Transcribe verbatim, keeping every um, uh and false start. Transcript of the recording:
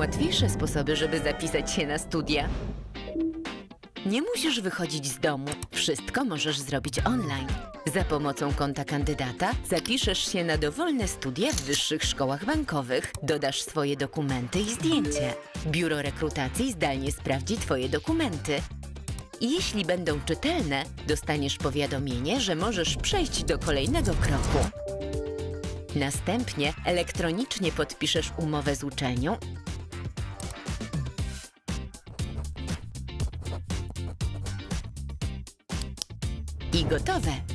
łatwiejsze sposoby, żeby zapisać się na studia. Nie musisz wychodzić z domu. Wszystko możesz zrobić online. Za pomocą konta kandydata zapiszesz się na dowolne studia w wyższych szkołach bankowych. Dodasz swoje dokumenty i zdjęcie. Biuro rekrutacji zdalnie sprawdzi twoje dokumenty. I jeśli będą czytelne, dostaniesz powiadomienie, że możesz przejść do kolejnego kroku. Następnie elektronicznie podpiszesz umowę z uczelnią i gotowe!